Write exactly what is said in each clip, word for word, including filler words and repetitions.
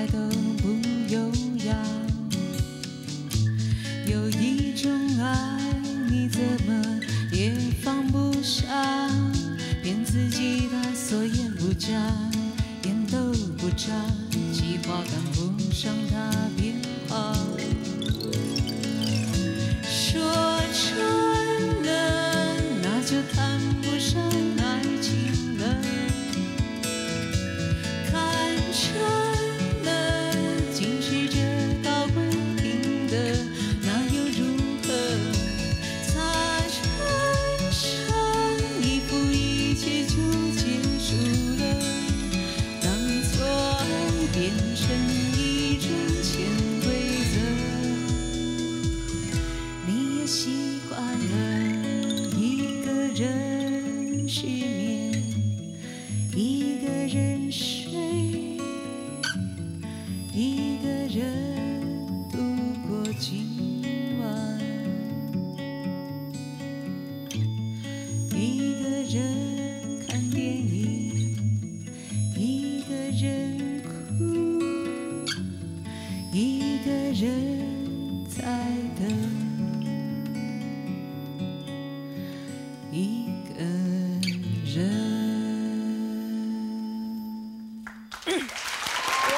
来都不优雅。有一种爱，你怎么也放不下，骗自己他所言不假，眼都不眨，计划赶不上他变化。说穿了，那就谈不上爱情了。看穿了，竟是这道规定的，那又如何？擦穿上一副一切就结束了，当做爱变成一种潜规则，你也习惯了一个人失眠，一个人睡，一个人度过今晚，一个人看电影，一个人哭，一个人在等。一个人。 哇！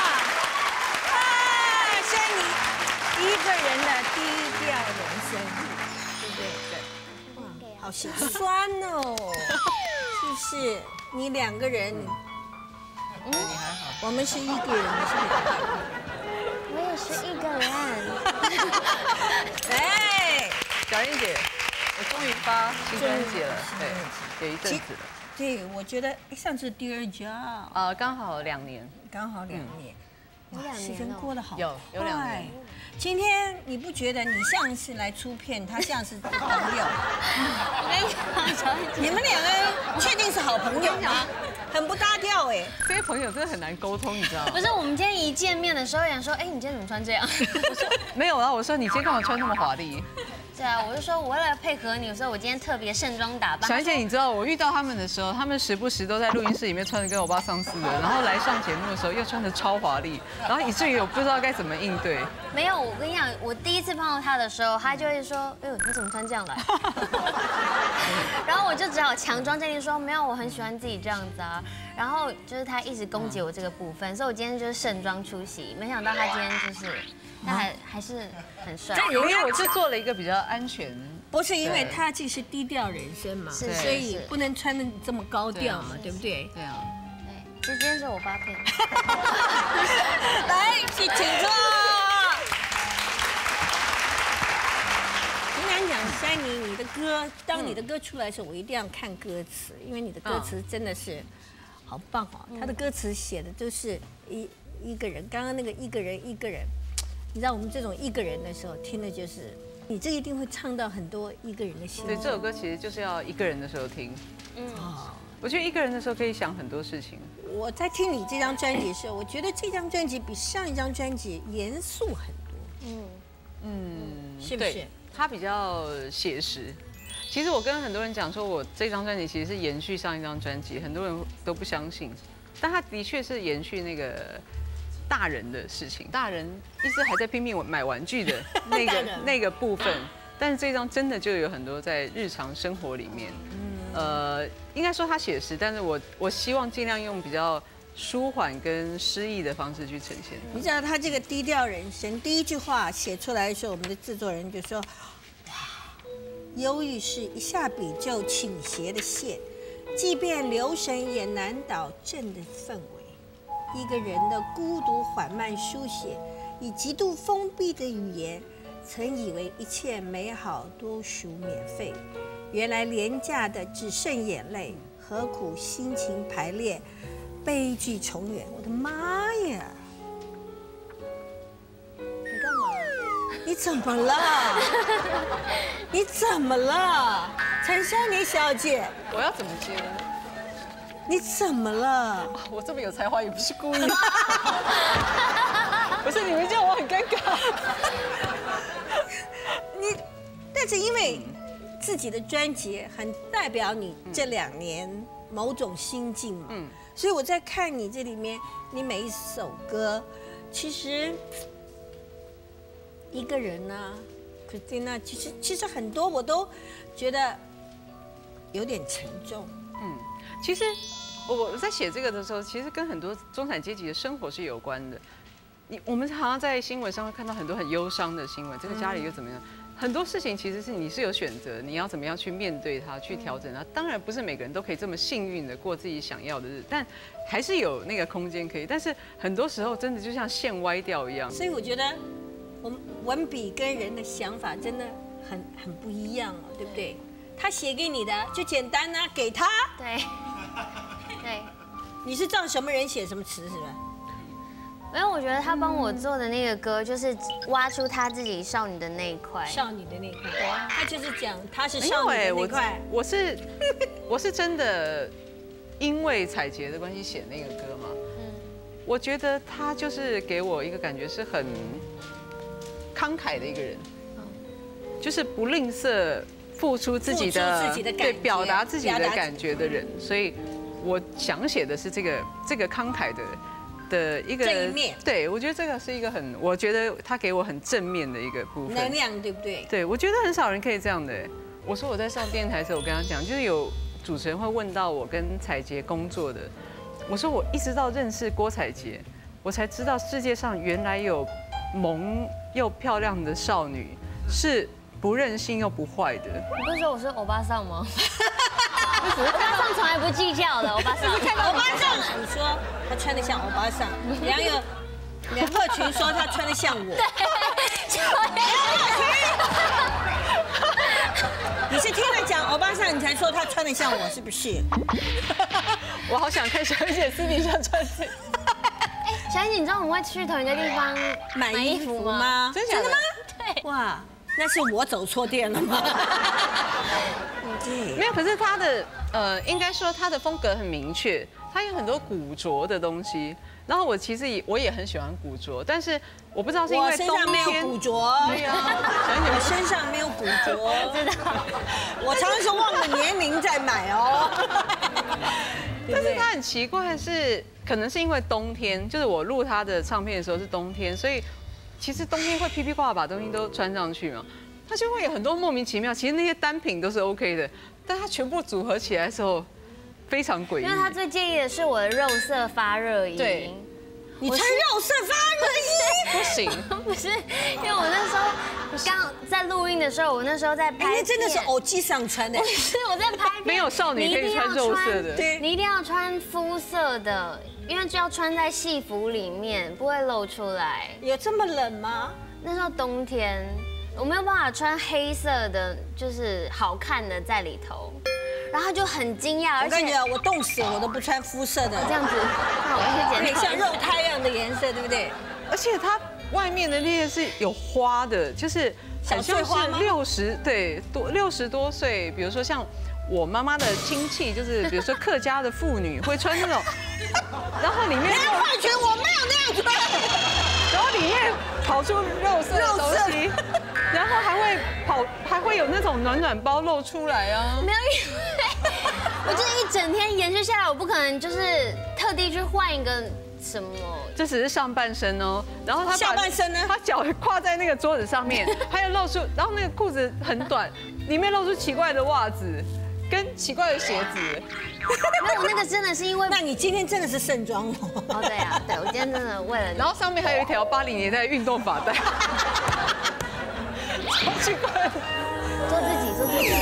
啊，山妮一个人的低调人生，对不对？对。哇，好心酸哦，是不是？你两个人， 嗯，你还好。 我们是一个人，你是两个人。 我也是一个人。 哎，小英姐。我终于发新专辑了，对，有一阵子了。 对，我觉得上次第二家， 呃，刚好两年， 刚好两年， 有两年时间过得好快。 有有两年。 今天你不觉得你像是来出片，他像是朋友？ 我跟你讲， 你们两个人确定是好朋友吗？很不搭调哎。 这些朋友真的很难沟通，你知道吗？ 不是，我们今天一见面的时候，有人说，哎，你今天怎么穿这样？ 我说没有啊，我说你今天干嘛穿那么华丽？ 对啊，我就说我为了配合你，我说我今天特别盛装打扮。 小姐，你知道我遇到他们的时候，他们时不时都在录音室里面穿的跟欧巴桑似的，然后来上节目的时候又穿的超华丽，然后以至于我不知道该怎么应对。 没有，我跟你讲，我第一次碰到他的时候，他就会说，哎呦，你怎么穿这样来？然后我就只好强装镇定说，没有，我很喜欢自己这样子啊。然后就是他一直攻击我这个部分，所以我今天就是盛装出席，没想到他今天就是，他还还是很帅。 因为我是做了一个比较安全。 不是因为他既是低调人生嘛， 是所以不能穿的这么高调嘛，对不对？ 对啊。 对，其实今天是我发片。 来，请请坐。我跟你讲，珊妮，你的歌，当你的歌出来的时候，我一定要看歌词，因为你的歌词真的是好棒哦。他的歌词写的都是一一个人，刚刚那个一个人一个人，你知道我们这种一个人的时候，听的就是。你这一定会唱到很多一个人的心。 对，这首歌其实就是要一个人的时候听。嗯，我觉得一个人的时候可以想很多事情。 我在听你这张专辑的时候，我觉得这张专辑比上一张专辑严肃很多。嗯嗯，是不是？ 它比较写实。其实我跟很多人讲说，我这张专辑其实是延续上一张专辑，很多人都不相信，但它的确是延续那个。大人的事情，大人一直还在拼命买玩具的那个那个部分，但是这张真的就有很多在日常生活里面，呃，应该说它写实，但是我我希望尽量用比较舒缓跟诗意的方式去呈现。 你知道他这个低调人生，第一句话写出来的时候，我们的制作人就说：“哇，忧郁是一下笔就倾斜的线，即便留神也难倒正的氛围。”一个人的孤独缓慢书写，以极度封闭的语言，曾以为一切美好都属免费，原来廉价的只剩眼泪，何苦心情排列，悲剧重演。我的妈呀！你干嘛？你怎么了？你怎么了，陈珊妮小姐？ 我要怎么接呢？ 你怎么了？ 我这么有才华也不是故意的。不是你们这样我很尴尬。 你，但是因为自己的专辑很代表你这两年某种心境嘛。嗯，所以我在看你这里面，你每一首歌，其实一个人呢，Christina，其实其实很多我都觉得有点沉重。 嗯，其实我我在写这个的时候，其实跟很多中产阶级的生活是有关的。你我们常常在新闻上会看到很多很忧伤的新闻，这个家里又怎么样？很多事情其实是你是有选择，你要怎么样去面对它，去调整它。当然不是每个人都可以这么幸运的过自己想要的日子，但还是有那个空间可以。但是很多时候真的就像线歪掉一样。 所以我觉得，我们文笔跟人的想法真的很很不一样哦，对不对？他写给你的就简单啊，给他。 对，对。 你是照什么人写什么词是吧？ 因为我觉得他帮我做的那个歌，就是挖出他自己少女的那一块， 少女的那一块，他就是讲他是少女的那一块。 我是我是真的因为彩杰的关系写那个歌嘛，嗯，我觉得他就是给我一个感觉是很慷慨的一个人，就是不吝啬付出自己的对表达自己的感觉的人，所以我想写的是这个这个慷慨的。的一个这一面， 对我觉得这个是一个很，我觉得他给我很正面的一个部分， 能量，对不对？ 对，我觉得很少人可以这样的。我说我在上电台的时候，我跟他讲，就是有主持人会问到我跟彩杰工作的，我说我一直到认识郭采洁，我才知道世界上原来有萌又漂亮的少女是不任性又不坏的。 你不是说我是欧巴桑吗？欧巴桑从来不计较的，欧巴桑。 欧巴桑，你说他穿得像欧巴桑，梁有梁鹤群说他穿得像我。你是听了讲欧巴桑，你才说他穿得像我，是不是？ 我好想看小姐姐私底下穿这。 哎，小姐，你知道我们会去同一个地方买衣服吗？ 真的吗？ 对。 哇，那是我走错店了吗？ 没有，可是他的呃，应该说他的风格很明确，他有很多古着的东西。然后我其实也我也很喜欢古着，但是我不知道是因为冬天。 我身上没有古着。 对呀， 我身上没有古着，知道。我常常是忘了年龄在买哦。 但是他很奇怪的是，可能是因为冬天，就是我录他的唱片的时候是冬天，所以其实冬天会噼噼啪啪把东西都穿上去嘛。它就会有很多莫名其妙，其实那些单品都是 OK 的，但它全部组合起来的时候非常诡异。 因为他最介意的是我的肉色发热衣。 对， 你穿肉色发热衣不行。 不是，因为我那时候刚在录音的时候，我那时候在拍片， 真的是偶机上穿的。 是我在拍片， 没有少女可以穿肉色的， 对， 你一定要穿肤色的，因为就要穿在戏服里面，不会露出来。 有这么冷吗？ 那时候冬天。我没有办法穿黑色的，就是好看的在里头，然后就很惊讶。 我跟你讲，我冻死我都不穿肤色的， 这样子，那我去检查。 像肉胎一样的颜色，对不对？ 而且它外面的那些是有花的，就是小碎花吗？ 六十对多六十多岁，比如说像我妈妈的亲戚，就是比如说客家的妇女会穿那种，然后里面梁鹤群我没有那样穿， 然后里面跑出肉色的东西。然后还会跑，还会有那种暖暖包露出来啊！ 没有，因为我这一整天延续下来，我不可能就是特地去换一个什么。 这只是上半身哦，然后他下半身呢？ 他脚跨在那个桌子上面，还有露出，然后那个裤子很短，里面露出奇怪的袜子跟奇怪的鞋子。 没有，那个真的是因为…… 那你今天真的是盛装哦。 哦，对啊，对我今天真的为了…… 然后上面还有一条八零年代的运动发带。好奇怪， 做自己，做自己。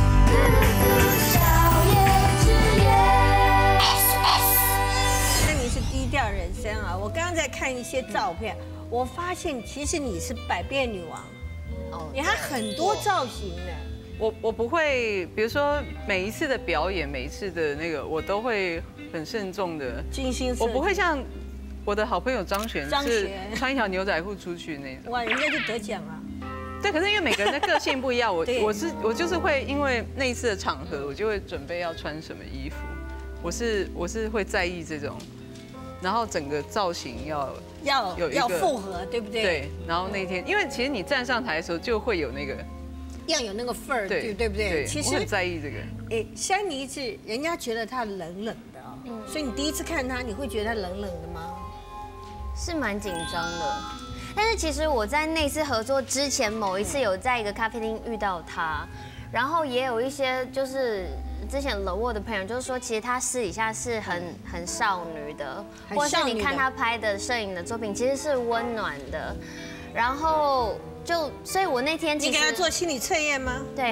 那你是低调人生啊！我刚刚在看一些照片，我发现其实你是百变女王，哦，你还很多造型呢。 我我不会，比如说每一次的表演，每一次的那个，我都会很慎重的精心。 我不会像我的好朋友张悬， 张是穿一条牛仔裤出去那种。 哇，人家就得奖啊！ 对，可是因为每个人的个性不一样，我我是我就是会因为那一次的场合，我就会准备要穿什么衣服。我是我是会在意这种，然后整个造型要要有一个要复合，对不对？ 对。然后那天，因为其实你站上台的时候就会有那个要有那个份儿，对对不对？其我很在意这个。 哎，山妮是人家觉得她冷冷的哦，所以你第一次看她，你会觉得她冷冷的吗？ 是蛮紧张的。但是其实我在那次合作之前，某一次有在一个咖啡厅遇到她，然后也有一些就是之前冷沃的朋友，就是说其实她私底下是很很少女的，或者是你看她拍的摄影的作品，其实是温暖的。然后就，所以我那天你给她做心理测验吗？ 对，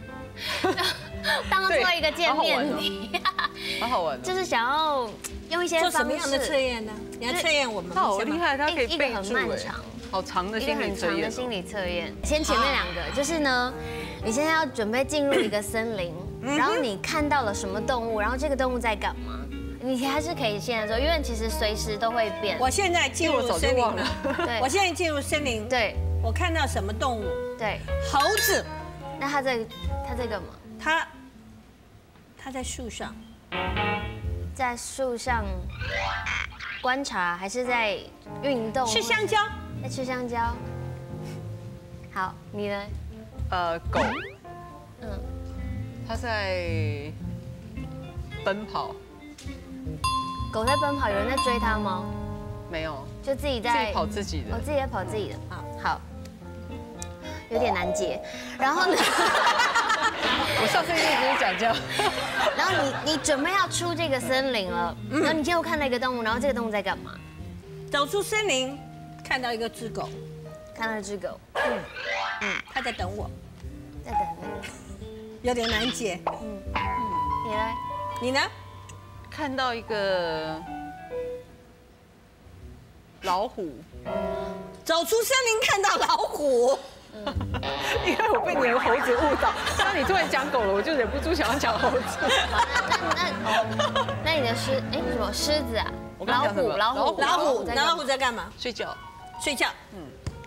当做一个见面礼， 好好玩。 就是想要用一些做什么样的测验呢？你要测验我们？ 她好厉害，她可以一个很漫长。 好长的一个心理测验， 很长的心理测验。先前面两个就是呢，你现在要准备进入一个森林，然后你看到了什么动物，然后这个动物在干嘛？你还是可以现在做，因为其实随时都会变。 我现在进入森林了， 对， 我现在进入森林， 对， 我看到什么动物？ 对， 猴子。 那它在它在干嘛？ 它它在树上， 在树上观察，还是在运动？ 吃香蕉。 在吃香蕉。好，你呢？ 呃，狗， 嗯， 它在奔跑。 狗在奔跑，有人在追它吗？ 没有， 就自己在自己跑自己的。 哦，自己在跑自己的。好，好，有点难解。然后呢？ 我上次一直跟你讲这样。 然后你你准备要出这个森林了，然后你就看到一个动物，然后这个动物在干嘛？ 走出森林。看到一个只狗， 看到一只狗， 嗯嗯，它在等我， 在等你， 有点难解。 嗯嗯，你呢？ 你呢？ 看到一个老虎， 走出森林看到老虎， 嗯，因为我被你的猴子误导，当你突然讲狗了，我就忍不住想要讲猴子。 那那那你的狮，哎，什么狮子啊？老虎，老虎， 老虎，老虎在干嘛？ 睡觉。 睡觉。嗯。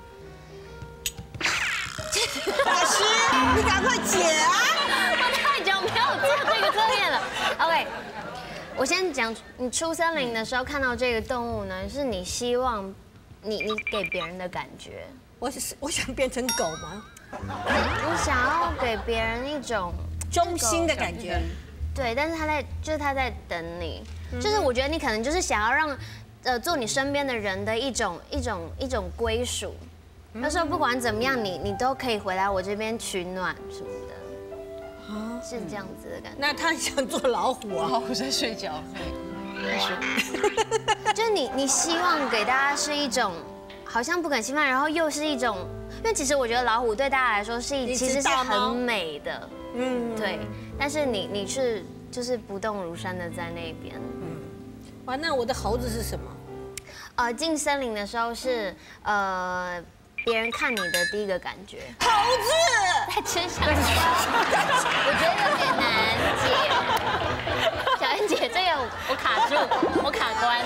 老师，你赶快解啊！ 我太久没有做这个测验了。OK， 我先讲，你出森林的时候看到这个动物呢，是你希望你你给别人的感觉。 我是我想变成狗吗？ 你想要给别人一种忠心的感觉。 对，但是他在，就是他在等你，就是我觉得你可能就是想要让，呃，做你身边的人的一种一种一种归属。他说不管怎么样，你你都可以回来我这边取暖什么的，啊，是这样子的感觉。 那他想做老虎啊？ 老虎在睡觉，太舒服。 就是你你希望给大家是一种好像不肯侵犯，然后又是一种，因为其实我觉得老虎对大家来说是一其实是很美的，嗯，对。但是你你是就是不动如山的在那边，嗯， 哇，那我的猴子是什么？ 呃，进森林的时候是呃，别人看你的第一个感觉。 猴子在吃香蕉，我觉得有点难解。小燕姐，这个我卡住，我卡关。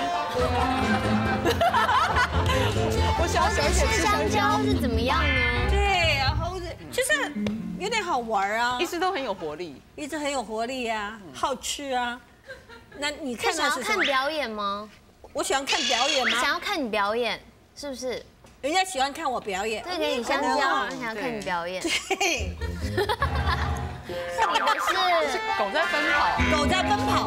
我想要吃香蕉是怎么样呢？ 对啊，猴子就是有点好玩啊， 一直都很有活力， 一直很有活力啊，好吃啊。那你看到是看表演吗？ 我喜欢看表演吗？ 想要看你表演，是不是？ 人家喜欢看我表演。 对，给你香蕉，人想要看你表演。 对。 你的是狗在奔跑， 狗在奔跑，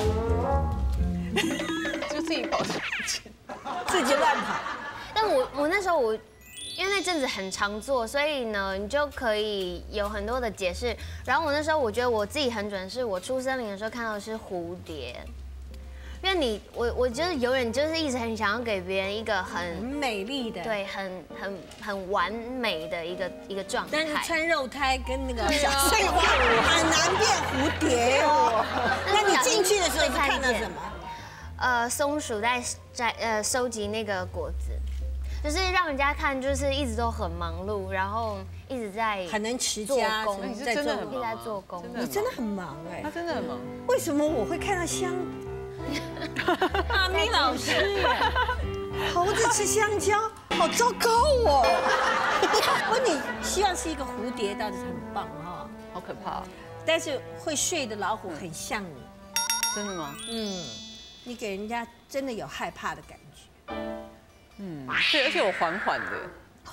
就自己跑自己， 自己乱跑。 但我我那时候我，因为那阵子很常做，所以呢，你就可以有很多的解释。然后我那时候我觉得我自己很准，是我出森林的时候看到的是蝴蝶。因为你，我我就是永远就是一直很想要给别人一个很很美丽的， 对，很很很完美的一个一个状态。 但是穿肉胎跟那个小碎花很难变蝴蝶哦。那你进去的时候看到什么？ 呃，松鼠在在呃收集那个果子，就是让人家看就是一直都很忙碌，然后一直在很能持做家， 工， 你是真的很一直在做工。 你真的很忙哎， 他真的很忙。 为什么我会看到香？阿咪老师，猴子吃香蕉，好糟糕哦！不，你希望是一个蝴蝶，倒是很棒哈。 好可怕， 但是会睡的老虎很像你， 真的吗？ 嗯，你给人家真的有害怕的感觉。 嗯，对，而且我缓缓的，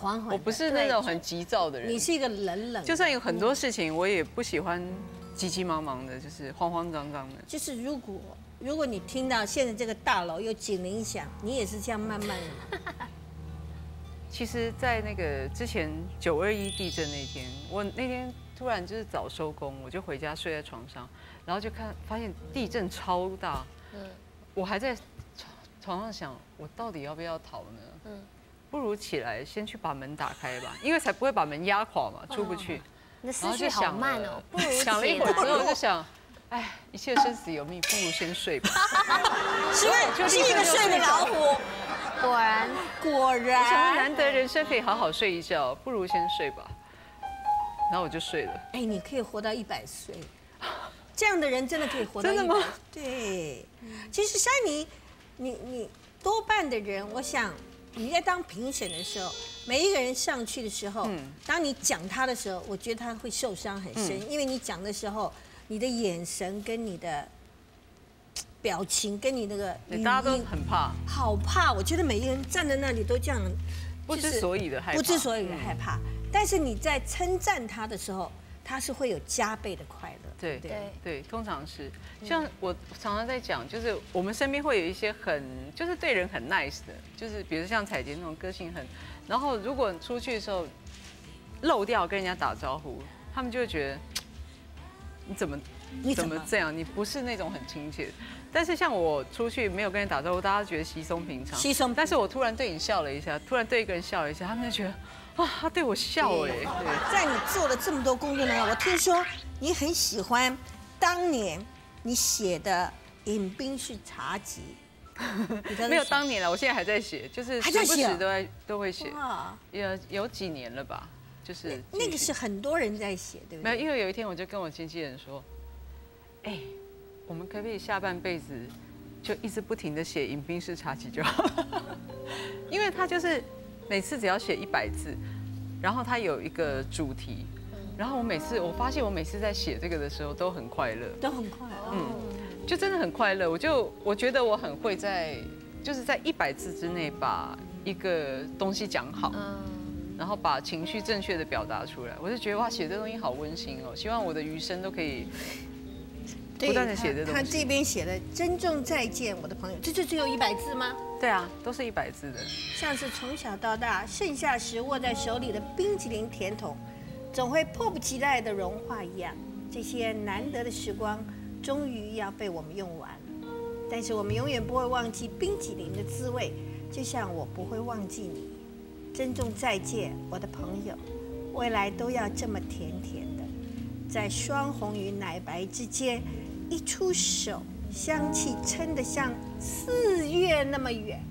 缓缓的。 我不是那种很急躁的人， 你是一个冷冷的， 就算有很多事情，我也不喜欢急急忙忙的，就是慌慌张张的。 就是如果如果你听到现在这个大楼有警铃响，你也是这样慢慢的吗？ 其实，在那个之前九二一地震那天，我那天突然就是早收工，我就回家睡在床上，然后就看发现地震超大，嗯，我还在床床上想，我到底要不要逃呢？嗯，不如起来先去把门打开吧，因为才不会把门压垮嘛，出不去。 你的思绪好慢哦，不如想了一会儿之后就想，哎，一切生死有命，不如先睡吧。 是是一个睡的老虎。 果然， 果然， 什么难得人生可以好好睡一觉，不如先睡吧。然后我就睡了。 哎，你可以活到一百岁，这样的人真的可以活到一百。 真的吗？ 对，其实珊妮，你你多半的人，我想你在当评审的时候，每一个人上去的时候，嗯、当你讲他的时候，我觉得他会受伤很深，嗯、因为你讲的时候，你的眼神跟你的表情跟你那个语音， 大家都很怕， 好怕。我觉得每一个人站在那里都这样， 不知所以的害怕， 不知所以的害怕。但是你在称赞他的时候，他是会有加倍的快乐。 对对对，通常是。像我常常在讲，就是我们身边会有一些很，就是对人很 nice 的，就是比如像彩洁那种个性很，然后如果出去的时候漏掉跟人家打招呼，他们就会觉得你怎么你怎么这样？你不是那种很亲切的。但是像我出去没有跟人打招呼，大家觉得稀松平常。 稀松。 但是我突然对你笑了一下，突然对一个人笑了一下，他们就觉得，哇，他对我笑哎。对。 在你做了这么多工作呢，我听说你很喜欢当年你写的《饮冰室茶集》。 没有当年了，我现在还在写，就是时不时都在都会写。哇。有有几年了吧？就是那个是很多人在写，对不对？ 没有，因为有一天我就跟我经纪人说，哎。我们可不可以下半辈子就一直不停的写饮冰室茶集就好？因为他就是每次只要写一百字，然后他有一个主题，然后我每次我发现我每次在写这个的时候都很快乐， 都很快乐， 嗯，就真的很快乐。我就我觉得我很会在就是在一百字之内把一个东西讲好，然后把情绪正确的表达出来。我就觉得哇，写这东西好温馨哦，希望我的余生都可以。不断的写这东西， 他这边写的“珍重再见，我的朋友”，这就只有一百字吗？ 对啊，都是一百字的。 像是从小到大，盛夏时握在手里的冰淇淋甜筒，总会迫不及待的融化一样。这些难得的时光，终于要被我们用完了。但是我们永远不会忘记冰淇淋的滋味，就像我不会忘记你。珍重再见，我的朋友，未来都要这么甜甜的，在双红与奶白之间。一出手，香气撑得像四月那么远。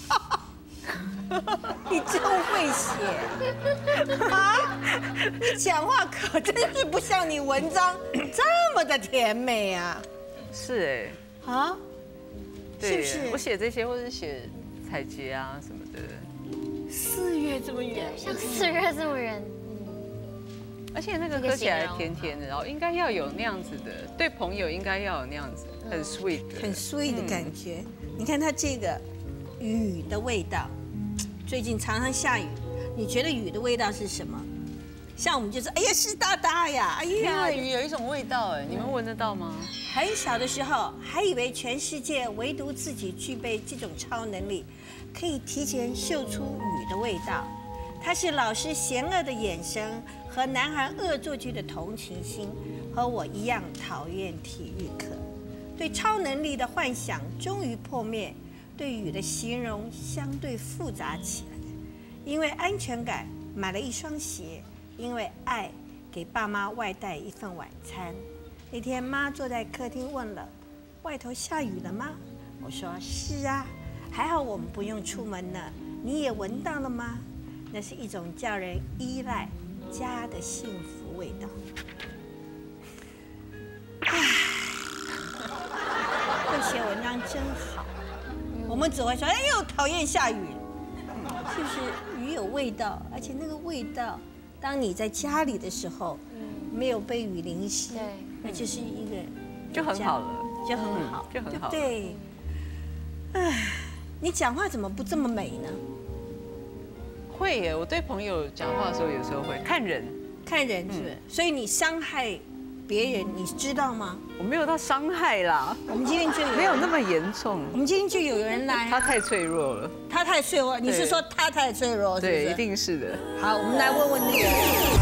你真会写啊！你讲话可真是不像你文章这么的甜美啊！ 是哎， 啊， 是不是？我写这些，或者写彩洁啊什么的。 四月这么远， 像四月这么远。 而且那个喝起来甜甜的，然后应该要有那样子的，对朋友应该要有那样子，很 sweet 的， 很 sweet 的感觉。嗯、你看它这个雨的味道，最近常常下雨，你觉得雨的味道是什么？像我们就是，哎呀湿哒哒呀，哎呀， 雨有一种味道哎，你们闻得到吗？ 很小的时候还以为全世界唯独自己具备这种超能力，可以提前嗅出雨的味道。它是老师嫌恶的眼神和男孩恶作剧的同情心，和我一样讨厌体育课。对超能力的幻想终于破灭，对雨的形容相对复杂起来。因为安全感买了一双鞋，因为爱给爸妈外带一份晚餐。那天妈坐在客厅问了：“外头下雨了吗？”我说：“是啊，还好我们不用出门呢。你也闻到了吗？”那是一种叫人依赖家的幸福味道。唉，会写文章真好。我们只会说，哎呦，讨厌下雨，是不是？雨有味道，而且那个味道，当你在家里的时候，没有被雨淋湿，那就是一个就很好了， 就很好， 就很好。 对。唉，你讲话怎么不这么美呢？ 会耶，我对朋友讲话的时候，有时候会看人， 看人是不是？所以你伤害别人，你知道吗？ 我没有到伤害啦， 我们今天就有没有那么严重。 我们今天就有人来， 他太脆弱了， 他太脆弱，你是说他太脆弱？是不对， 是一定是的。 好，我们来问问那个。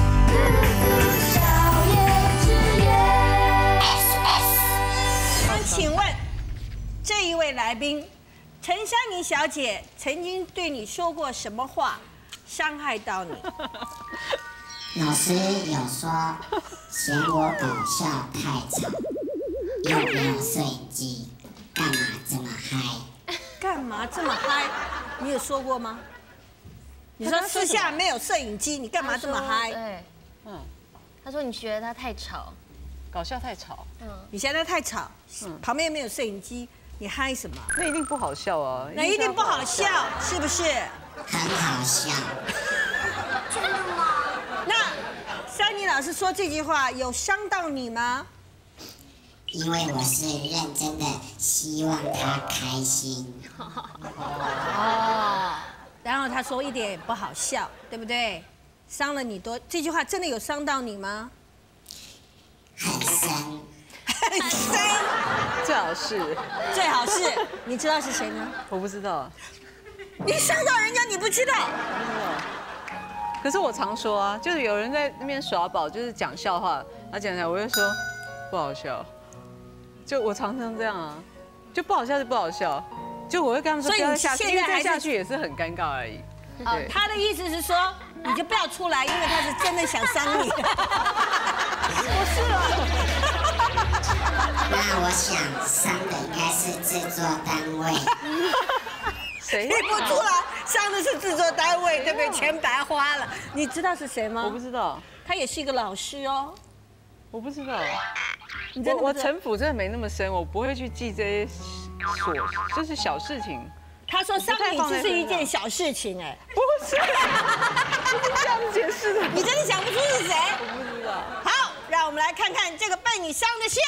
请问这一位来宾，陈香妮小姐曾经对你说过什么话，伤害到你？ 老师有说嫌我搞笑太吵，又没有摄影机，干嘛这么嗨？ 干嘛这么嗨？你有说过吗？你说私下没有摄影机，你干嘛这么嗨？ 对， 嗯， 他说你觉得他太吵， 搞笑太吵， 你现在太吵，旁边没有摄影机，你嗨什么？ 那一定不好笑啊。 那一定不好笑，是不是？ 很好笑。 那珊妮老师说这句话有伤到你吗？ 因为我是认真的，希望他开心。 哦，然后他说一点也不好笑，对不对？伤了你多，这句话真的有伤到你吗？ 很深， 很深， 最好是， 最好是，你知道是谁吗？ 我不知道。 你伤到人家，你不知道？ 可是我常说啊，就是有人在那边耍宝，就是讲笑话，他讲讲，我就说不好笑。就我常常这样啊，就不好笑就不好笑，就我会跟他们说所以你不要下去，因为再现在还是下去也是很尴尬而已。 哦，他的意思是说，你就不要出来，因为他是真的想伤你。不是啊。 那我想伤的应该是制作单位。 谁？ 你不出来，伤的是制作单位，对不对？钱白花了。你知道是谁吗？ 我不知道， 他也是一个老师哦。 我不知道。 你真的不知道我我城府真的没那么深，我不会去记这些琐，就是小事情。 他说伤你只是一件小事情，哎， 不是，不是这样解释的。 你真的想不出是谁？ 我不知道。 好，让我们来看看这个被你伤的线。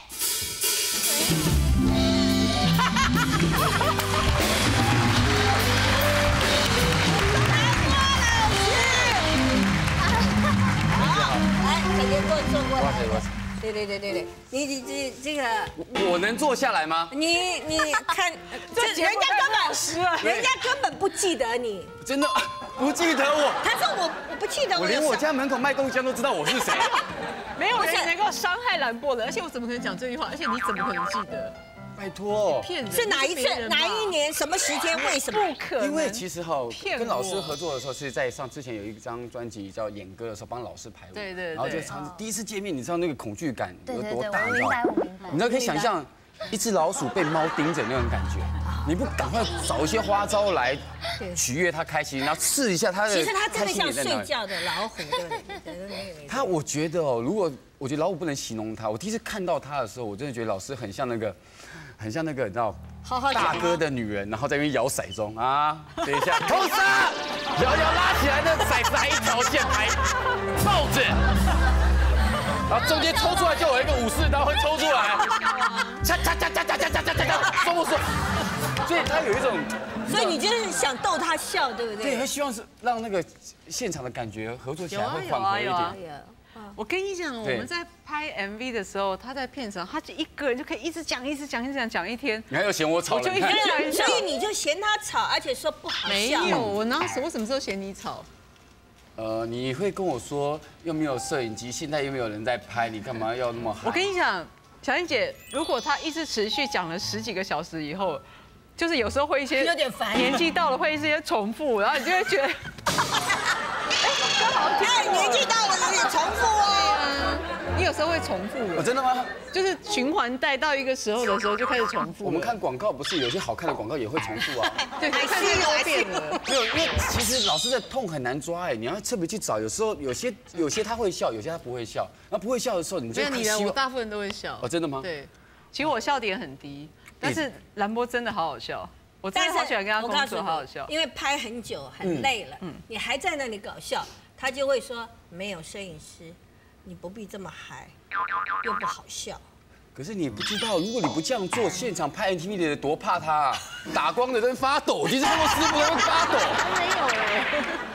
好，来，小杰过坐过来。对对对对对，你你这这个， 我能坐下来吗？ 你你看，这人家根本人家根本不记得你。 真的不记得我？ 他说我我不记得我连我家门口卖豆浆都知道我是谁。 没有人能够伤害兰博的，而且我怎么可能讲这句话？而且你怎么可能记得？ 拜托， 骗人！ 是哪一次？哪一年？什么时间？为什么？ 不可能。 因为其实哈， 骗我跟老师合作的时候是在上之前有一张专辑叫《演歌》的时候，帮老师排舞。 对对对然后就常第一次见面，你知道那个恐惧感有多大？ 我明白，我明白。 你知道可以想象一只老鼠被猫盯着那种感觉，你不赶快找一些花招来取悦它开心，然后试一下它的。 其实它真的开心像点在哪里睡觉的老虎，对不对？ 它，我觉得哦，如果我觉得老虎不能形容它，我第一次看到它的时候，我真的觉得老师很像那个。很像那个你知道好好大哥的女人，然后在那边摇骰盅啊，等一下，同时摇摇拉起来的骰子还一条线还抱着，然后中间抽出来就有一个武士刀会抽出来，嚓嚓嚓嚓嚓嚓嚓嚓嚓，爽不爽？所以他有一种， 所以你就是想逗他笑，对不对？ 对，他希望是让那个现场的感觉合作起来会缓和一有啊点。 我跟你讲，我们在拍 M V 的时候，他在片场，他就一个人就可以一直讲、一直讲、一直讲，讲一天。 你还有嫌我吵？ 我就一直讲一所以你就嫌他吵，而且说不好笑。 没有，我哪我什么时候嫌你吵？ 呃，你会跟我说又没有摄影机，现在又没有人在拍，你干嘛要那么嗨？ 我跟你讲，小燕姐，如果她一直持续讲了十几个小时以后，就是有时候会一些有点烦， 年纪到了会一些重复，然后你就会觉得， 刚好哎，年纪到了有点重复哦。 你有时候会重复哦，真的吗？ 就是循环带到一个时候的时候就开始重复。 我们看广告不是有些好看的广告也会重复啊？ 对，还是又变了。 没有，因为其实老师的痛很难抓哎，你要特别去找。有时候有些有些他会笑，有些他不会笑。那不会笑的时候，你就没有你的，我大部分都会笑。 哦，真的吗？ 对，其实我笑点很低，但是兰博真的好好笑。我真的好喜欢跟他工作，好好笑。 因为拍很久很累了，你还在那里搞笑，他就会说没有摄影师，你不必这么嗨，又不好笑。 可是你不知道，如果你不这样做，现场拍 M T V 的人多怕他啊！打光的人发抖，其实他们师傅都会发抖。 没有哎，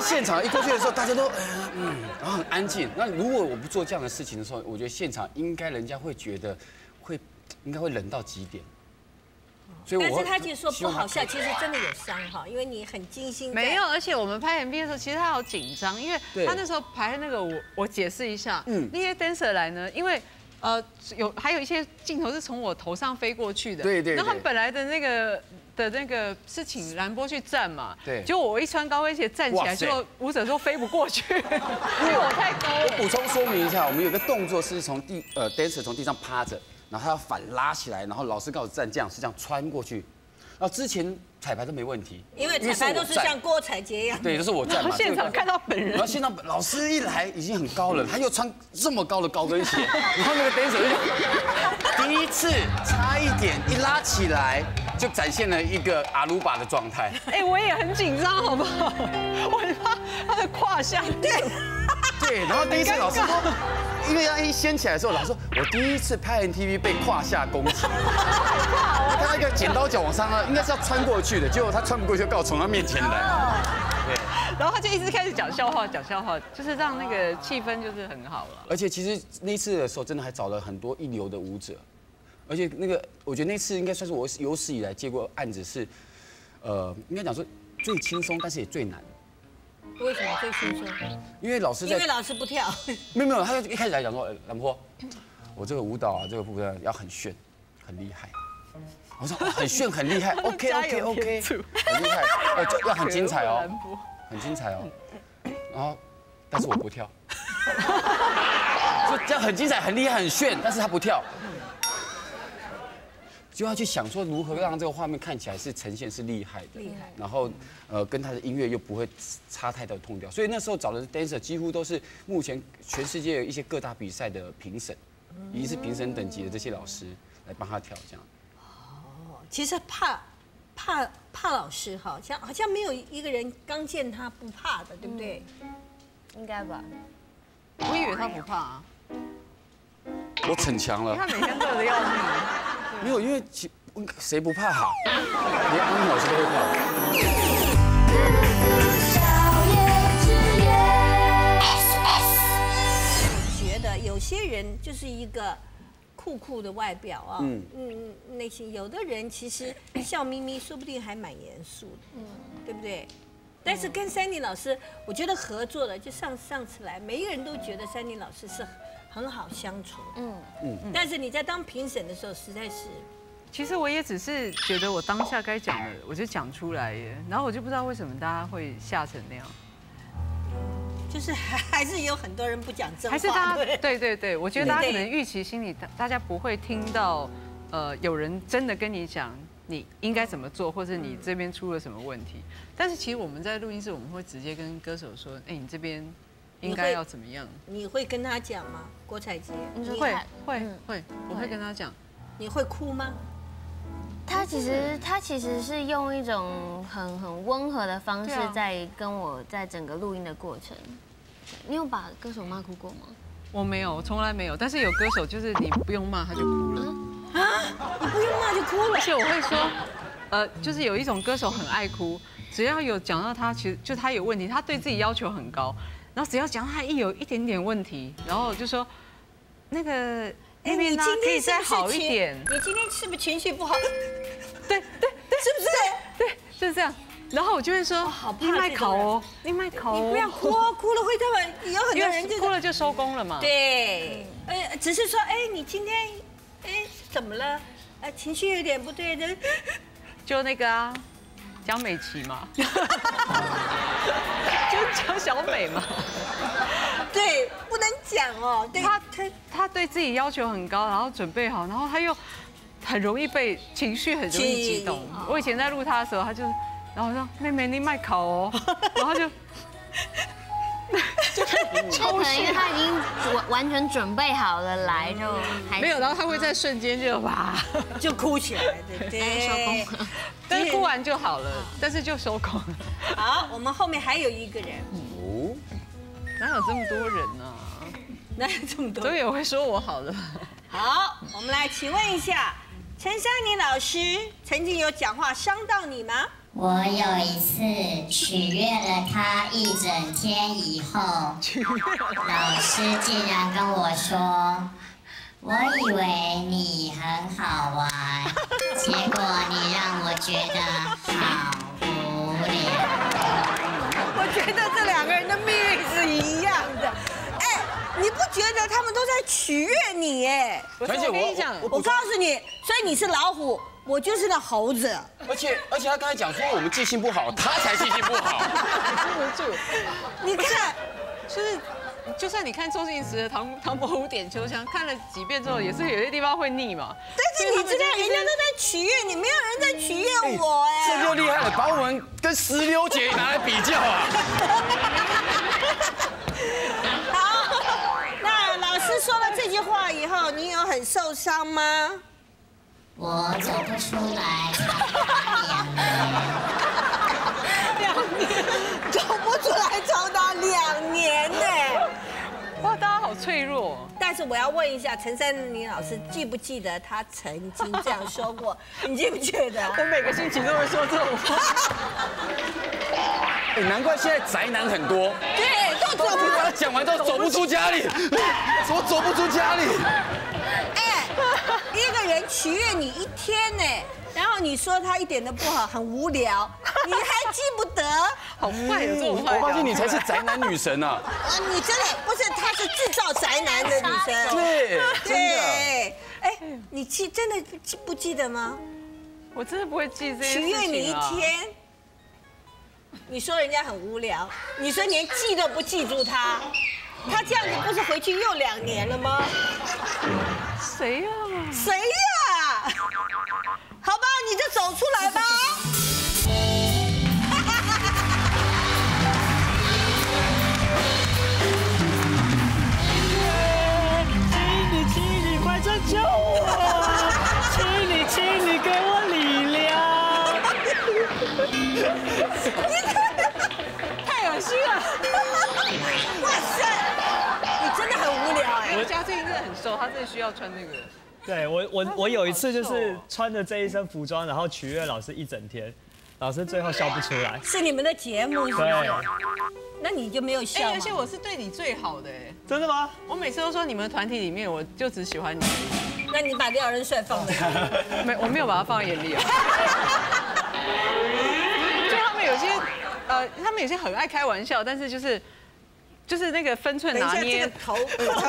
现场一过去的时候，大家都嗯嗯，然后很安静。那如果我不做这样的事情的时候，我觉得现场应该人家会觉得会应该会冷到极点。所以我但是他就说不好笑，其实真的有伤哈，因为你很精心。 没有，而且我们拍 M V 的时候，其实他好紧张，因为他那时候排那个我我解释一下，嗯，那些 dancer 来呢，因为呃有还有一些镜头是从我头上飞过去的， 对对。 然后他们本来的那个的那个是请兰波去站嘛， 对。 结果我一穿高跟鞋站起来，结果舞者说飞不过去，因为我太高了。 我补充说明一下，我们有个动作是从地呃 dancer 从地上趴着。然后他要反拉起来，然后老师告诉站这样是这样穿过去，然后之前彩排都没问题， 因为彩排都是像郭采洁一样， 对，就是我站嘛。 现场看到本人， 然后现场老师一来已经很高了，他又穿这么高的高跟鞋，然后那个 dancer 就第一次差一点一拉起来，就展现了一个阿鲁巴的状态。 哎，我也很紧张，好不好？我怕他的胯下对。 对，然后第一次老师说，因为他一掀起来的时候，老师说我第一次拍 M T V 被胯下攻击，他那个剪刀脚往上啊，应该是要穿过去的，结果他穿不过去，就刚好从他面前来。对， 然后他就一直开始讲笑话，讲笑话，就是让那个气氛就是很好了。 而且其实那次的时候，真的还找了很多一流的舞者，而且那个我觉得那次应该算是我有史以来接过案子是，呃，应该讲说最轻松，但是也最难。 为什么最轻松？ 因为老师在， 因为老师不跳。 没有没有，他一开始来讲说，兰波，我这个舞蹈啊，这个部分要很炫，很厉害。我说很炫很厉害 ，OK OK OK， 很厉害，呃，要很精彩哦，很精彩哦。然后，但是我不跳，就这样很精彩、很厉害、很炫，但是他不跳。就要去想说如何让这个画面看起来是呈现是厉害的，厉害，然后呃跟他的音乐又不会差太大的痛调，所以那时候找的 dancer 几乎都是目前全世界有一些各大比赛的评审，已经是评审等级的这些老师来帮他跳这样。 哦，其实怕怕怕老师好像好像没有一个人刚见他不怕的，对不对？ 应该吧。 我以为他不怕啊， 我逞强了， 他每天热得要命。 没有，因为其谁不怕哈？连安妮老师都会怕。 觉得有些人就是一个酷酷的外表啊，嗯嗯，内心有的人其实笑眯眯，说不定还蛮严肃的，嗯，对不对？但是跟珊妮老师，我觉得合作的，就上上次来，每一个人都觉得珊妮老师是很好相处，嗯嗯。但是你在当评审的时候，实在是， 其实我也只是觉得我当下该讲的，我就讲出来耶。然后我就不知道为什么大家会吓成那样， 就是还还是有很多人不讲真话， 还是大家对对对，我觉得大家可能预期心里，大家不会听到，呃，有人真的跟你讲你应该怎么做，或者你这边出了什么问题。但是其实我们在录音室，我们会直接跟歌手说，哎，你这边应该要怎么样？ 你会跟他讲吗？郭采洁， 会会会，我会跟他讲。 你会哭吗？ 他其实他其实是用一种很很温和的方式在跟我在整个录音的过程。你有把歌手骂哭过吗？ 我没有，从来没有。但是有歌手就是你不用骂他就哭了。 啊？你不用骂就哭了？ 而且我会说，呃，就是有一种歌手很爱哭，只要有讲到他，其实就他有问题，他对自己要求很高，然后只要讲到他一有一点点问题，然后就说那个。 哎，你今天再好一点。 你今天是不是情绪不好？ 对对对， 是不是？ 对，就是这样。然后我就会说， 好怕你麦考哦，你麦考哦， 你不要哭，哭了会他们有很多人就哭了就收工了嘛。 对，呃，只是说，哎，你今天，哎，怎么了？呃，情绪有点不对的。 就那个啊，江美琪嘛，就江小美嘛。 对，不能讲哦。 他他他对自己要求很高，然后准备好，然后他又很容易被情绪很容易激动。我以前在录他的时候，他就，然后我说妹妹你麦考哦，然后就就就可能因为他已经完完全准备好了来，就还没有，然后他会在瞬间就哇就哭起来，对不对？ 收工了， 但是哭完就好了，但是就收工了。 好，我们后面还有一个人。哦。 哪有这么多人呢？ 哪有这么多？ 所以我会说我好了。 好，我们来请问一下，陈珊妮老师曾经有讲话伤到你吗？ 我有一次取悦了他一整天以后，老师竟然跟我说，我以为你很好玩，结果你让我觉得好无聊。 我觉得这两个人的命运是一样的。哎，你不觉得他们都在取悦你？哎， 不是我跟你讲， 我告诉你，所以你是老虎，我就是那猴子。 而且而且他刚才讲说我们记性不好，他才记性不好。 记不住。 你看， 就是就算你看周星驰的《唐唐伯虎点秋香》，看了几遍之后，也是有些地方会腻嘛。 但是你知道人家都在取悦你，没有人在取悦我哎。 这就厉害了，把我们跟石榴姐拿来比较啊。 好，那老师说了这句话以后，你有很受伤吗？ 我走不出来，长达两年。 两年，走不出来长达两年呢。 哇，大家好脆弱。 但是我要问一下陈珊妮老师，记不记得她曾经这样说过？你记不记得？ 我每个星期都会说这种话。 哎，难怪现在宅男很多。 对，都走不把他讲完之后走不出家里，我走不出家里。 哎，一个人取悦你一天呢，然后你说他一点都不好，很无聊，你还记不得？ 好坏有这种坏。 我发现你才是宅男女神啊！ 啊，你真的不是，她是制造宅男的女生。 对，真的。 哎，你记真的记不记得吗？ 我真的不会记这些事情啊。 取悦你一天，你说人家很无聊，你说连记都不记住他，他这样子不是回去又两年了吗？ 谁呀？ 谁呀？好吧，你就走出来吧。 请你，请你快拯救我！请你，请你给我力量！ 太恶心了！ 哇塞，你真的很无聊哎。 我家最近真的很瘦，他真的需要穿这个。 对我，我我有一次就是穿着这一身服装，然后取悦老师一整天，老师最后笑不出来。 是你们的节目是不是？ 对， 那你就没有笑哎， 吗而且我是对你最好的哎。 真的吗？ 我每次都说你们团体里面，我就只喜欢你而已。 那你把廖仁帅放在哪里？ 没，我没有把他放在眼里啊。就他们有些，呃，他们有些很爱开玩笑，但是就是就是那个分寸拿捏。 等一下，这个头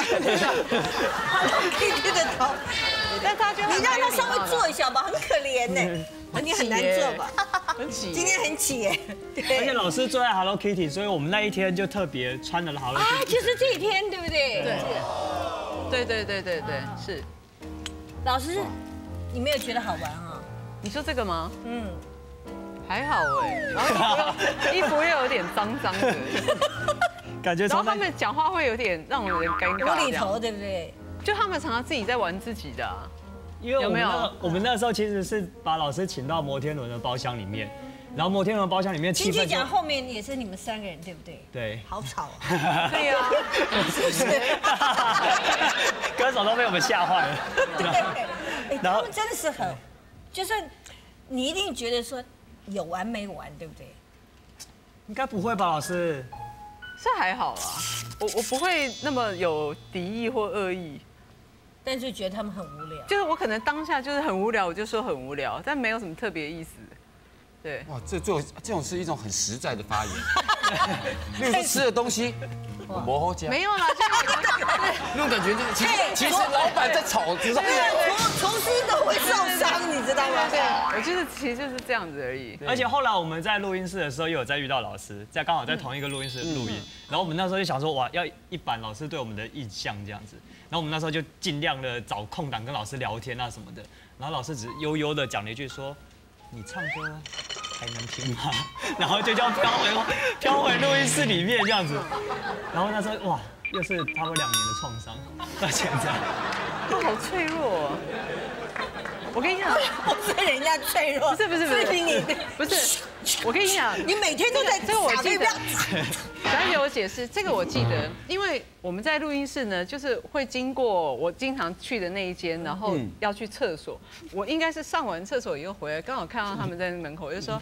，Hello Kitty 的头， 但他就你让他稍微坐一下吧，很可怜呢。你很难坐吧？ 很挤。 今天很挤耶。 而且老师最爱 Hello Kitty， 所以我们那一天就特别穿了 Hello 啊， Kitty。 就是这一天，对不对？ 对。对对对对对，是。 老师，你没有觉得好玩啊？ 你说这个吗？ 嗯， 还好哎，然后衣服又有点脏脏的， 感觉从然后他们讲话会有点让我有点尴尬。 无厘头，对不对？ 就他们常常自己在玩自己的。 因为我们有没有那我们那时候其实是把老师请到摩天轮的包厢里面，然后摩天轮包厢里面气氛就金曲奖后面也是你们三个人，对不对？ 对， 好吵啊！ 对呀， 是不是？ 歌手都被我们吓坏了。 对，哎然后他们真的是很，就是你一定觉得说有完没完，对不对？ 应该不会吧，老师？ 是还好啦，我我不会那么有敌意或恶意， 但是觉得他们很无聊。 就是我可能当下就是很无聊，我就说很无聊，但没有什么特别意思。对， 哇，这这种这种是一种很实在的发言。例如说吃的东西，我不好讲。 没有啦，就是那种感觉就是，其实其实老板在吵，只是对啊，厨厨师都会受伤，你知道吗？ 对，我就是其实就是这样子而已。 而且后来我们在录音室的时候，又有再遇到老师，在刚好在同一个录音室录音，然后我们那时候就想说，哇，要一版老师对我们的印象这样子，然后我们那时候就尽量的找空档跟老师聊天啊什么的，然后老师只悠悠的讲了一句说，你唱歌还能听吗？然后就这样飘回飘回录音室里面这样子，然后那时候哇，又是差不多两年的创伤，到现在， 他好脆弱哦。我跟你讲， 不是人家脆弱， 不是不是不是你， 不是，我跟你讲， 你每天都在这个我记得不要， 小姐我解释，这个我记得，因为我们在录音室呢，就是会经过我经常去的那一间，然后要去厕所，我应该是上完厕所以后回来，刚好看到他们在门口，就说。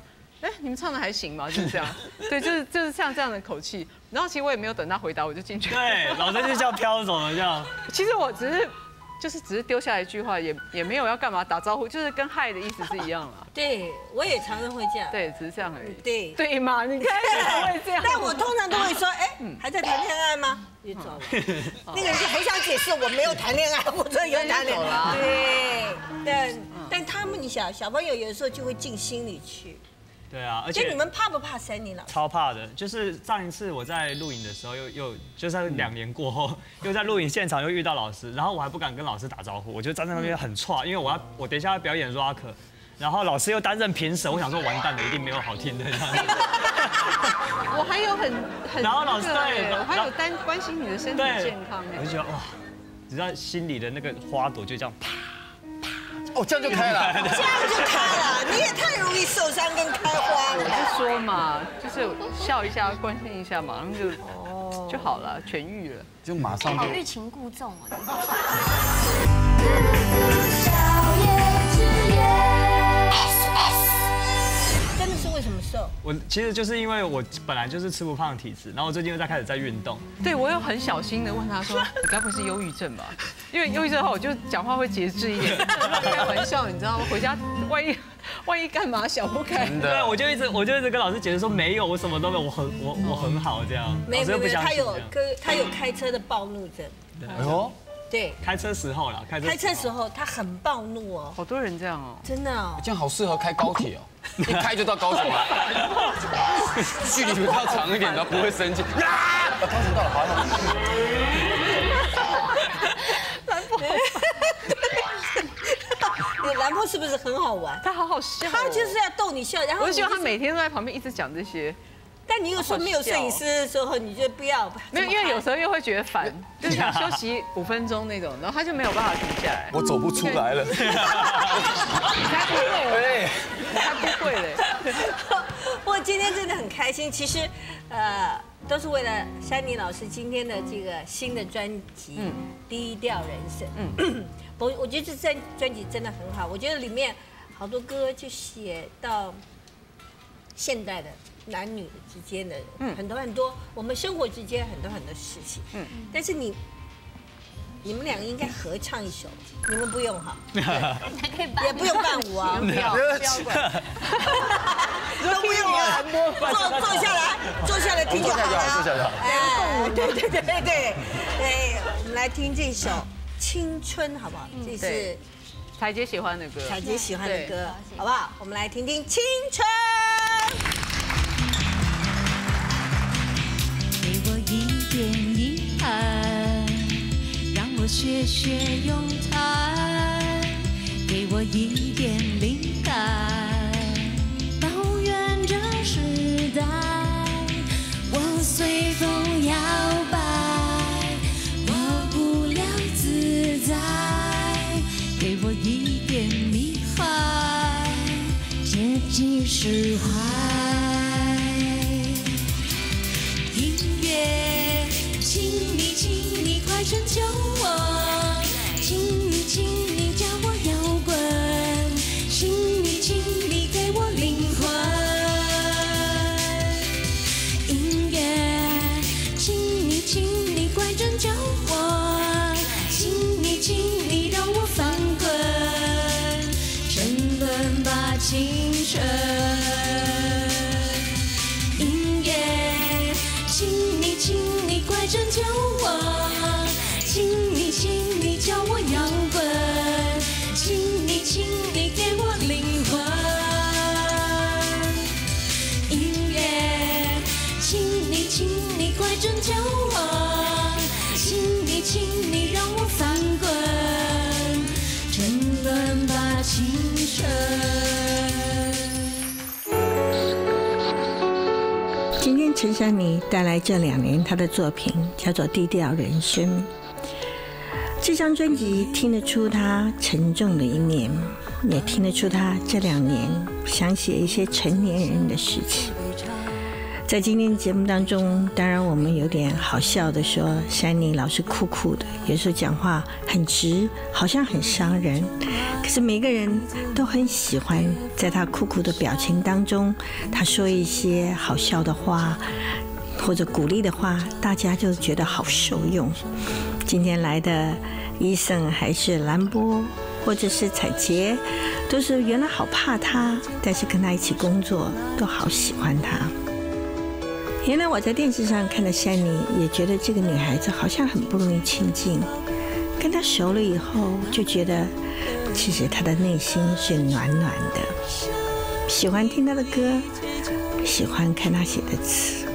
哎，你们唱的还行吗？就是这样，对，就是就是像这样的口气。然后其实我也没有等他回答，我就进去。 对，老师就叫飘走了这样。 其实我只是就是只是丢下一句话，也也没有要干嘛打招呼，就是跟嗨的意思是一样啦。 对，我也常常会这样。 对，只是这样而已。 对对嘛？你看我会这样。 但我通常都会说，哎，还在谈恋爱吗？就走了。那个人就很想解释我没有谈恋爱，或者有谈恋爱。对，但但他们你想，小朋友有的时候就会进心里去。 对啊，而就且你们怕不怕珊妮老师？ 超怕的，就是上一次我在录影的时候，又又就在两年过后，又在录影现场又遇到老师，然后我还不敢跟老师打招呼，我就站在那边很挫，因为我要我等一下要表演 rock， 然后老师又担任评审，我想说完蛋了，一定没有好听的这样子。 我还有很很， 然后老师对， 我还有担关心你的身体健康， 我就觉得哇，你知道心里的那个花朵就这样啪。 哦，这样就开了， 这样就开了，你也太容易受伤跟开花了。 我就说嘛，就是笑一下，关心一下，马上就就好了，痊愈了， 就马上就。 好欲擒故纵哦。 真的是为什么瘦？ 我其实就是因为我本来就是吃不胖的体质，然后我最近又在开始在运动。 对我又很小心的问他说：“你该不是忧郁症吧？”因为忧郁症的话，我就讲话会节制一点，开玩笑，你知道吗？回家万一万一干嘛想不开。 对，我就一直我就一直跟老师解释说没有，我什么都没有，我很我我很好这样。 没有没有没有，他有跟他有开车的暴怒症。 哎呦， 对， 开车时候啦，开车开车时候他很暴怒哦， 好多人这样哦， 真的哦。 这样好适合开高铁哦，一开就到高雄了，距离比较长一点，然后不会生气。啊，高雄到了，好好。 蓝波是不是很好玩？ 他好好笑， 他就是要逗你笑，然后我希望他每天都在旁边一直讲这些。 但你有时候没有摄影师的时候，你就不要。 没有，因为有时候又会觉得烦，就是想休息五分钟那种，然后他就没有办法停下来。 我走不出来了。 才不会，才不会嘞。 我今天真的很开心，其实，呃，都是为了珊妮老师今天的这个新的专辑《低调人生》。嗯，我我觉得这专专辑真的很好，我觉得里面好多歌就写到现代的男女之间的很多很多，我们生活之间很多很多事情。嗯，但是你你们两个应该合唱一首，你们不用哈，也不用伴舞啊， 不要不要管， 都不用啊，坐坐下来，坐下来听就好了。 坐下来， 哎，对对对对对，对，我们来听这首《青春》，好不好？这是彩姐喜欢的歌， 彩姐喜欢的歌，好不好？我们来听听《青春》。 给我一点遗憾，让我学学咏叹，给我一点灵感，抱怨这时代，我随风摇摆，忘不了自在，给我一点迷幻，借机释怀。请你，请你快拯救我！请你，请你教我摇滚！请你，请你给我灵魂！音乐，请你，请你快拯救我！请你，请你让我翻滚，沉沦吧青春！音乐，请你，请你快拯救我！请你，请你教我摇滚！请你，请你给我灵魂！音乐，请你，请你快拯救我！请你，请你让我翻滚，沉沦吧青春！ 今天陈珊妮带来这两年她的作品叫做《低调人生》。这张专辑听得出她沉重的一面，也听得出她这两年想写一些成年人的事情。 在今天节目当中，当然我们有点好笑的说，珊妮老是酷酷的，有时候讲话很直，好像很伤人。可是每个人都很喜欢在她酷酷的表情当中，她说一些好笑的话或者鼓励的话，大家就觉得好受用。今天来的伊森还是兰波或者是彩杰，都是原来好怕她，但是跟她一起工作都好喜欢她。原来我在电视上看的珊妮，也觉得这个女孩子好像很不容易亲近。跟她熟了以后，就觉得其实她的内心是暖暖的，喜欢听她的歌，喜欢看她写的词。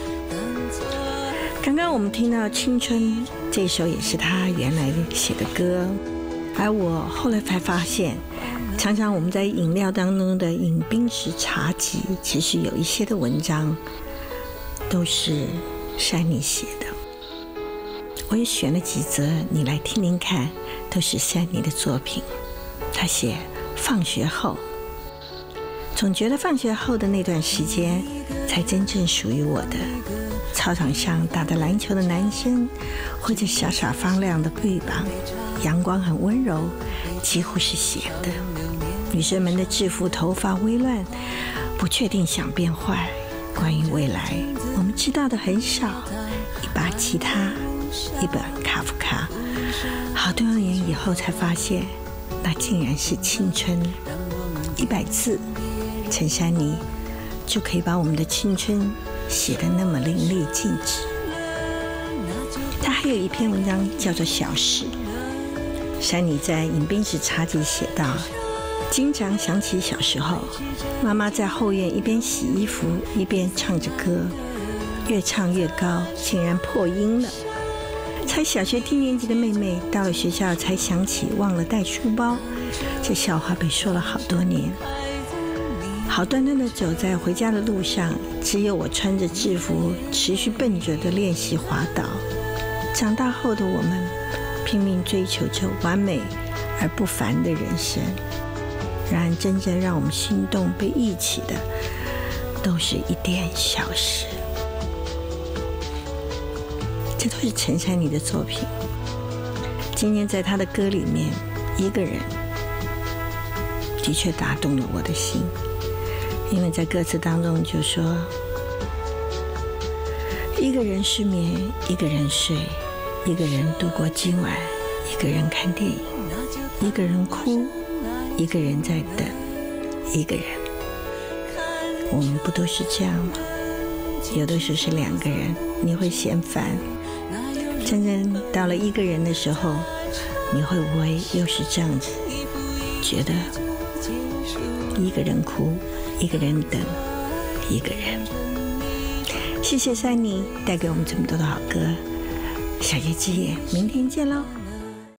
刚刚我们听到《青春》这首也是她原来写的歌，而我后来才发现，常常我们在饮料当中的饮冰时茶集，其实有一些的文章都是珊妮写的。我也选了几则，你来听听看，都是珊妮的作品。她写放学后，总觉得放学后的那段时间才真正属于我的。操场上打着篮球的男生，或者傻傻发亮的背膀，阳光很温柔，几乎是咸的。女生们的制服头发微乱，不确定想变坏。关于未来，我们知道的很少。一把吉他，一本卡夫卡，好多年以后才发现，那竟然是青春。一百字，陈珊妮就可以把我们的青春写得那么淋漓尽致。他还有一篇文章叫做《小事》。珊妮在饮冰时茶集写道，经常想起小时候，妈妈在后院一边洗衣服一边唱着歌，越唱越高，竟然破音了。才小学低年级的妹妹到了学校才想起忘了带书包，这笑话被说了好多年。好端端的走在回家的路上，只有我穿着制服持续笨拙的练习滑倒。长大后的我们拼命追求着完美而不凡的人生，然而真正让我们心动被忆起的都是一点小事。这都是陈珊妮的作品。今天在她的歌里面，一个人的确打动了我的心，因为在歌词当中就说，一个人失眠，一个人睡，一个人度过今晚，一个人看电影，一个人哭，一个人在等，一个人。我们不都是这样吗？有的时候是两个人，你会嫌烦，真正到了一个人的时候，你会不会又是这样子，觉得一个人哭，一个人等，一个人。谢谢珊妮带给我们这么多的好歌，小夜之夜，明天见喽。